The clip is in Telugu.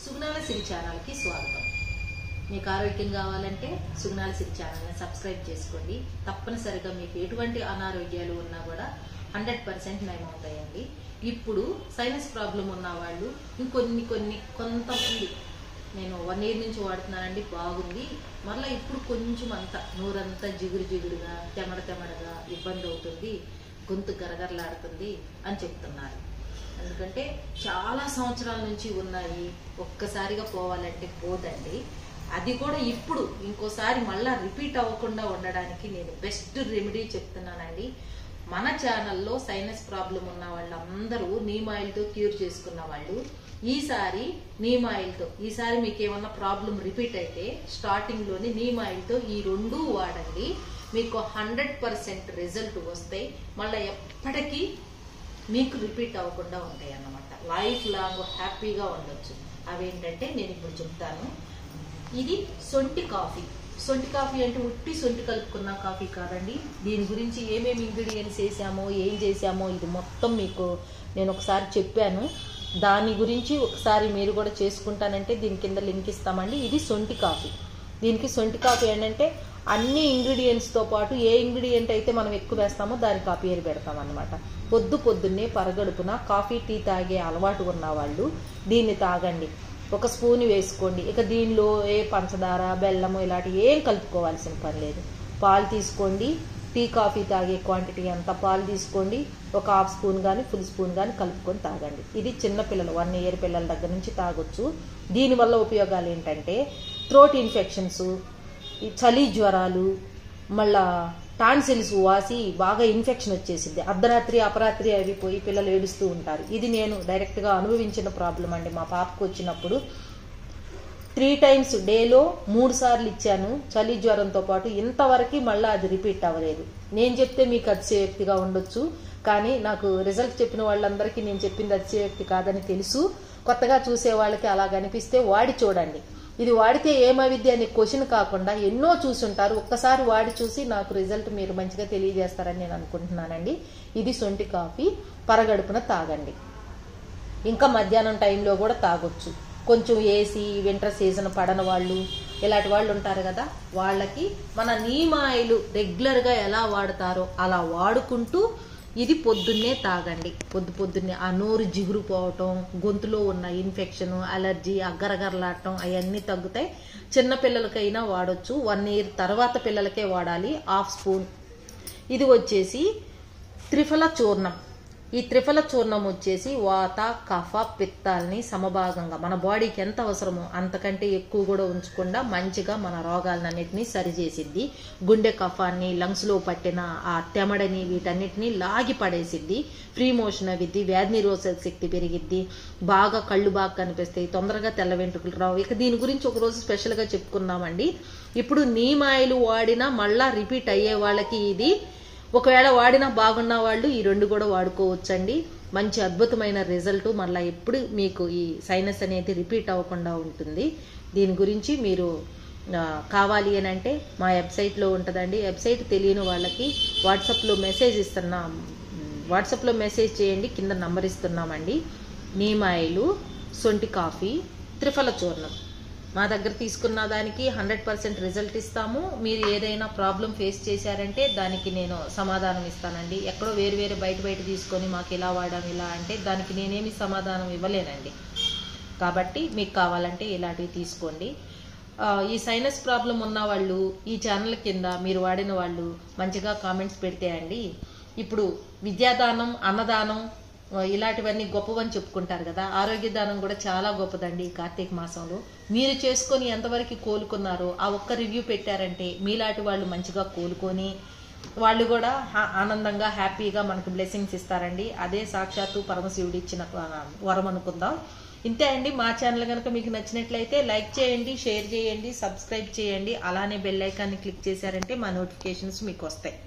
సుగుణాల సిరి ఛానల్కి స్వాగతం. మీకు ఆరోగ్యం కావాలంటే సుగుణాల సిరి ఛానల్ని సబ్స్క్రైబ్ చేసుకోండి. తప్పనిసరిగా మీకు ఎటువంటి అనారోగ్యాలు ఉన్నా కూడా 100% నయమవుతాయండి. ఇప్పుడు సైనస్ ప్రాబ్లం ఉన్న వాళ్ళు కొంతమంది నేను 1 year నుంచి వాడుతున్నానండి, బాగుంది. మళ్ళీ ఇప్పుడు కొంచెం అంతా నోరంతా జిగురుగా తెమడగా ఇబ్బంది అవుతుంది, గొంతు గరగరలాడుతుంది అని చెప్తున్నారు. ఎందుకంటే చాలా సంవత్సరాల నుంచి ఉన్నాయి, ఒక్కసారిగా పోవాలంటే పోదండి. అది కూడా ఇప్పుడు ఇంకోసారి మళ్ళా రిపీట్ అవ్వకుండా ఉండడానికి నేను బెస్ట్ రెమెడీ చెప్తున్నానండి. మన ఛానల్లో సైనస్ ప్రాబ్లం ఉన్న వాళ్ళందరూ నీమ్ ఆయిల్తో క్యూర్ చేసుకున్న వాళ్ళు ఈసారి నీమ్ ఆయిల్తో, ఈసారి మీకు ఏమన్నా ప్రాబ్లం రిపీట్ అయితే స్టార్టింగ్ లోని నీమ్ ఆయిల్తో ఈ 2 వాడండి. మీకు 100% రిజల్ట్ వస్తాయి. మళ్ళీ ఎప్పటికీ మీకు రిపీట్ అవ్వకుండా ఉంటాయి అన్నమాట. లైఫ్ లాంగ్ హ్యాపీగా ఉండొచ్చు. అవేంటంటే నేను ఇప్పుడు చెప్తాను. ఇది సొంటి కాఫీ. సొంటి కాఫీ అంటే ఉట్టి సొంటి కలుపుకున్న కాఫీ కాదండి. దీని గురించి ఏమేమి ఇంగ్రీడియంట్స్ వేసామో ఏం చేసామో ఇది మొత్తం మీకు నేను ఒకసారి చెప్పాను. దాని గురించి ఒకసారి మీరు కూడా చేసుకుంటానంటే దీని కింద లింక్ ఇస్తామండి. ఇది సొంటి కాఫీ. దీనికి సొంటి కాఫీ ఏంటంటే అన్ని ఇంగ్రీడియంట్స్తో పాటు ఏ ఇంగ్రీడియంట్ అయితే మనం ఎక్కువ వేస్తామో దానికి ఆ పేరు పెడతాం అన్నమాట. పొద్దున్నే పరగడుపున కాఫీ టీ తాగే అలవాటు ఉన్న వాళ్ళు దీన్ని తాగండి. 1 స్పూన్ వేసుకోండి. ఇక దీనిలో ఏ పంచదార బెల్లము ఇలాంటి ఏం కలుపుకోవాల్సిన పని లేదు. పాలు తీసుకోండి. టీ కాఫీ తాగే క్వాంటిటీ అంతా పాలు తీసుకోండి. 1 హాఫ్ స్పూన్ కానీ ఫుల్ స్పూన్ కానీ కలుపుకొని తాగండి. ఇది చిన్నపిల్లలు 1 year పిల్లల దగ్గర నుంచి తాగొచ్చు. దీనివల్ల ఉపయోగాలు ఏంటంటే థ్రోట్ ఇన్ఫెక్షన్స్, చలి జ్వరాలు, మళ్ళా టాన్సిల్స్ వాసి బాగా ఇన్ఫెక్షన్ వచ్చేసింది. అర్ధరాత్రి అపరాత్రి అవి పోయి పిల్లలు ఏడుస్తూ ఉంటారు. ఇది నేను డైరెక్ట్గా అనుభవించిన ప్రాబ్లం అండి. మా పాపకు వచ్చినప్పుడు 3 times డేలో 3 సార్లు ఇచ్చాను చలి జ్వరంతో పాటు. ఇంతవరకు మళ్ళీ అది రిపీట్ అవ్వలేదు. నేను చెప్తే మీకు అతిశయోక్తిగా ఉండొచ్చు, కానీ నాకు రిజల్ట్ చెప్పిన వాళ్ళందరికీ నేను చెప్పింది అతిశయోక్తి కాదని తెలుసు. కొత్తగా చూసే వాళ్ళకి అలా కనిపిస్తే వాడి చూడండి. ఇది వాడితే ఏమవిద్య అనే క్వశ్చన్ కాకుండా ఎన్నో చూసుంటారు. ఒక్కసారి వాడి చూసి నాకు రిజల్ట్ మీరు మంచిగా తెలియజేస్తారని నేను అనుకుంటున్నానండి. ఇది సొంటి కాఫీ. పరగడుపున తాగండి. ఇంకా మధ్యాహ్నం టైంలో కూడా తాగొచ్చు. కొంచెం ఏసీ వింటర్ సీజన్ పడని వాళ్ళు ఇలాంటి వాళ్ళు ఉంటారు కదా, వాళ్ళకి మన నీమ్ ఆయిల్ రెగ్యులర్గా ఎలా వాడతారో అలా వాడుకుంటూ ఇది పొద్దున్నే తాగండి. పొద్దున్నే ఆ నోరు జిగురు పోవటం, గొంతులో ఉన్న ఇన్ఫెక్షన్, అలర్జీ, అగ్గరగరలాడటం అవన్నీ తగ్గుతాయి. చిన్న పిల్లలకైనా వాడొచ్చు. 1 year తర్వాత పిల్లలకే వాడాలి. 1/2 స్పూన్. ఇది వచ్చేసి త్రిఫల చూర్ణం. ఈ త్రిఫల చూర్ణం వచ్చేసి వాత కఫ పిత్తాలని సమభాగంగా మన బాడీకి ఎంత అవసరమో అంతకంటే ఎక్కువ కూడా ఉంచకుండా మంచిగా మన రోగాలన్నింటినీ సరిచేసిద్ది. గుండె కఫాన్ని, లంగ్స్లో పట్టిన ఆ తెమడని వీటన్నిటిని లాగి పడేసిద్ది. ఫ్రీ మోషన్ అవిద్ది, వ్యాధి నిరోధక శక్తి పెరిగిద్ది, బాగా కళ్ళు బాగా కనిపిస్తాయి, తొందరగా తెల్ల వెంట్రుకలు రావు. ఇక దీని గురించి ఒకరోజు స్పెషల్గా చెప్పుకున్నామండి. ఇప్పుడు నీమ్ ఆయిల్ వాడినా మళ్ళా రిపీట్ అయ్యే వాళ్ళకి ఇది, ఒకవేళ వాడినా బాగున్న వాళ్ళు ఈ 2 కూడా వాడుకోవచ్చండి. మంచి అద్భుతమైన రిజల్ట్. మళ్ళీ ఎప్పుడు మీకు ఈ సైనస్ అనేది రిపీట్ అవ్వకుండా ఉంటుంది. దీని గురించి మీరు కావాలి అని అంటే మా వెబ్సైట్లో ఉంటుందండి. వెబ్సైట్ తెలియని వాళ్ళకి వాట్సాప్లో మెసేజ్ ఇస్తున్నాం. వాట్సాప్లో మెసేజ్ చేయండి, కింద నంబర్ ఇస్తున్నామండి. నీమ్ ఆయిల్, సొంటి కాఫీ, త్రిఫల చూర్ణం మా దగ్గర తీసుకున్న దానికి 100% రిజల్ట్ ఇస్తాము. మీరు ఏదైనా ప్రాబ్లం ఫేస్ చేశారంటే దానికి నేను సమాధానం ఇస్తానండి. ఎక్కడో వేరు బయట తీసుకొని మాకు ఇలా వాడాం ఇలా అంటే దానికి నేనేమి సమాధానం ఇవ్వలేనండి. కాబట్టి మీకు కావాలంటే ఇలాంటివి తీసుకోండి. ఈ సైనస్ ప్రాబ్లం ఉన్న వాళ్ళు ఈ ఛానల్ కింద మీరు వాడిన వాళ్ళు మంచిగా కామెంట్స్ పెడితే అండి, ఇప్పుడు విద్యాదానం, అన్నదానం ఇలాంటివన్నీ గొప్పవని చెప్పుకుంటారు కదా, ఆరోగ్య దానం కూడా చాలా గొప్పదండి. ఈ కార్తీక మాసంలో మీరు చేసుకొని ఎంతవరకు కోలుకున్నారో ఆ ఒక్క రివ్యూ పెట్టారంటే మీలాంటి వాళ్ళు మంచిగా కోలుకొని వాళ్ళు కూడా ఆనందంగా హ్యాపీగా మనకు బ్లెస్సింగ్స్ ఇస్తారండి. అదే సాక్షాత్తు పరమశివుడు ఇచ్చిన వరం అనుకుందాం. ఇంతే అండి. మా ఛానల్ కనుక మీకు నచ్చినట్లయితే లైక్ చేయండి, షేర్ చేయండి, సబ్స్క్రైబ్ చేయండి. అలానే బెల్ ఐకాన్ని క్లిక్ చేశారంటే మా నోటిఫికేషన్స్ మీకు వస్తాయి.